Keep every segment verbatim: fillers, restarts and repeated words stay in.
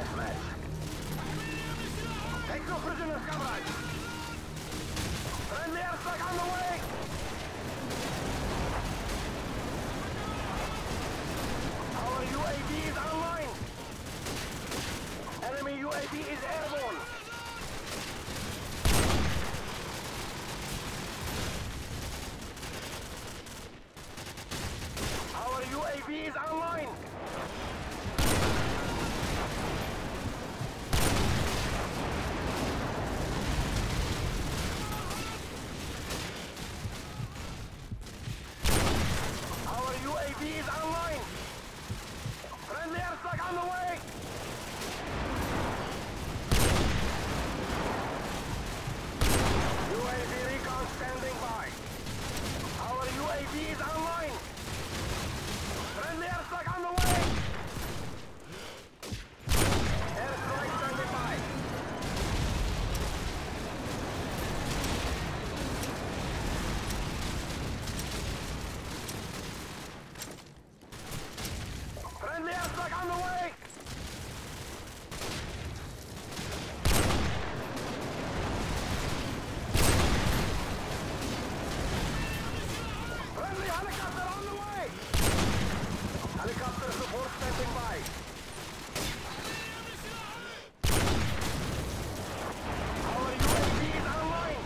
deathmatch. Take no prisoners, comrades! Friendly airstrike on the way! Our U A V is online! Enemy U A V is airborne! Our U A V is online! Our U A V is online! Friendly airstrike on the way! U A V recon standing by. Our U A V is online! Friendly airstrike on the way! Airstrike standing by. Friendly airstrike on the way! Friendly helicopter on the way! Helicopter support standing by. Our U A V is online!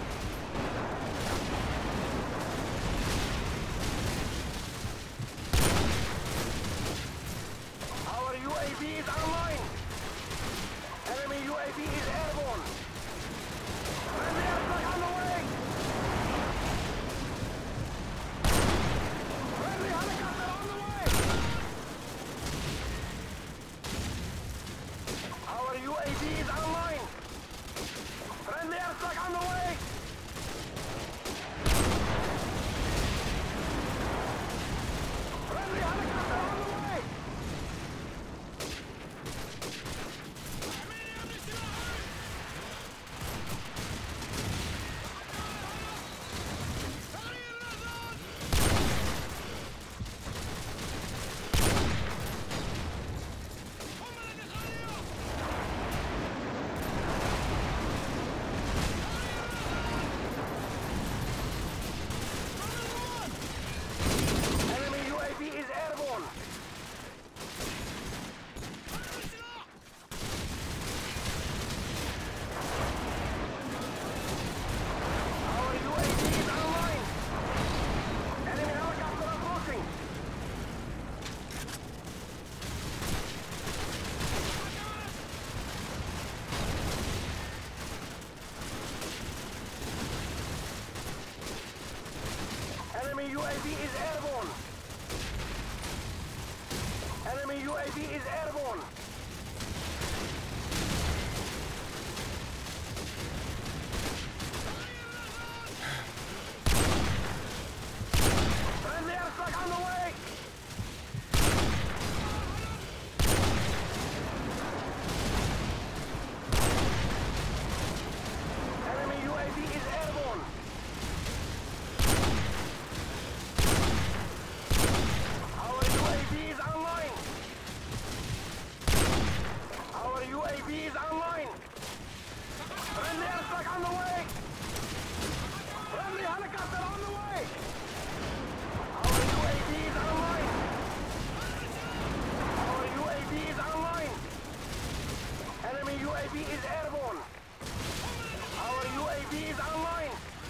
Our U A V is online! Enemy U A V is airborne! Friendly airstrike on the way! Friendly helicopter on the way! Our U A V is online! Friendly airstrike on the way! Friendly helicopter on the way! Enemy U A V is airborne! Our U A V is online! Enemy helicopter approaching! Enemy U A V is airborne! Enemy U A V is airborne! Friendly airstrike on the way! Enemy U A V is airborne! Our U A V is online! Our U A V is online! Friendly airstrike on the way! Friendly helicopter on the way! Our U A V is online! Our U A V is online! Enemy U A V is airborne! Our U A V is online!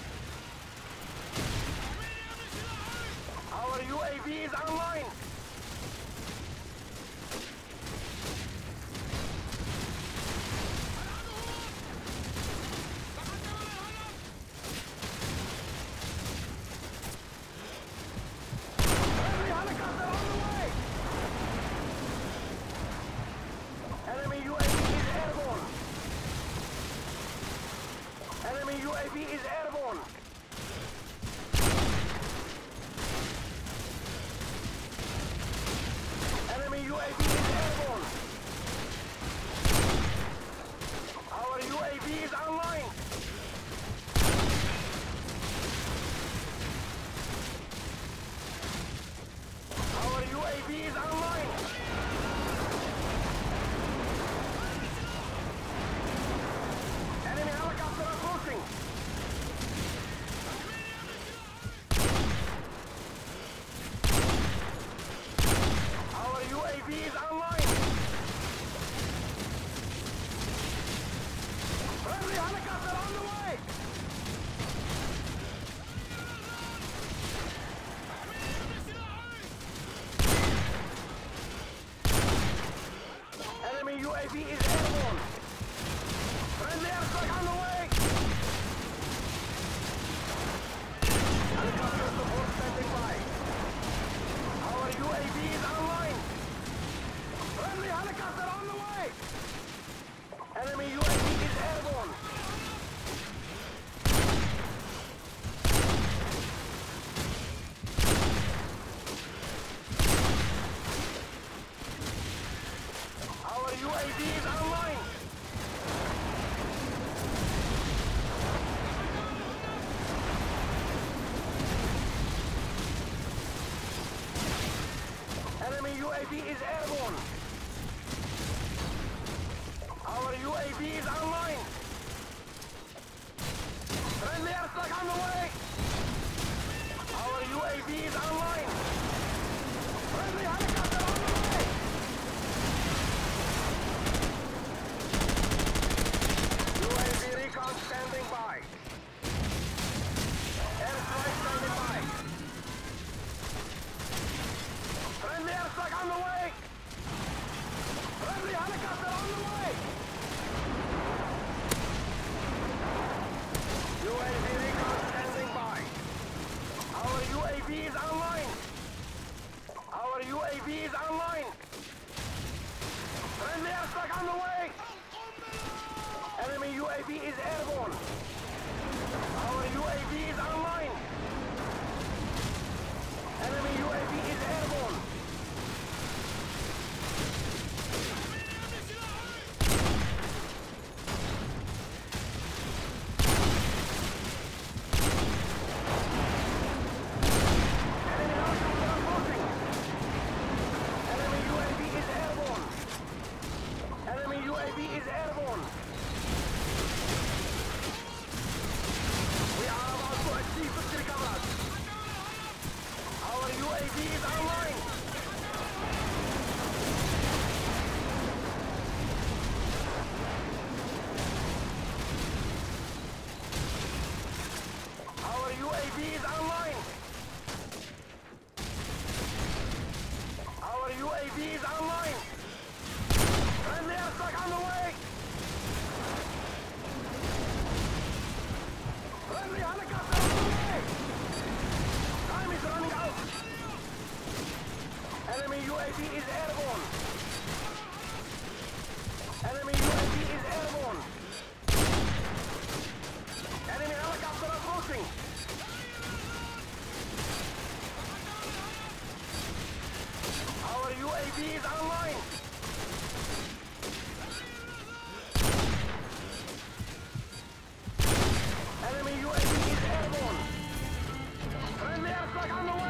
Our U A V is online! Friendly helicopter on the way! Enemy U A V is airborne! Enemy U A V is airborne! Enemy U A V is airborne! Our U A V is online! Our U A V is online! A V is airborne. Friendly airstrike on the way. Helicopter support standing by. Our U A V is online. Friendly helicopter on the way. Enemy U A V is airborne. Our U A V is online. Enemy U A V is airborne. Our U A V is online. Friendly airstrike on the way. Our U A V is online. Friendly helicopter on the way. U A V recon standing by. Airstrike standing by. Friendly airstrike on the way. Friendly helicopter on the way. U A V recon standing by. Our U A V is online. Our U A V is online. Friendly airstrike on the way. Enemy U A V is airborne. Our U A V is online. Enemy U A V is airborne. Enemy U A V is airborne. Friendly airstrike on the way.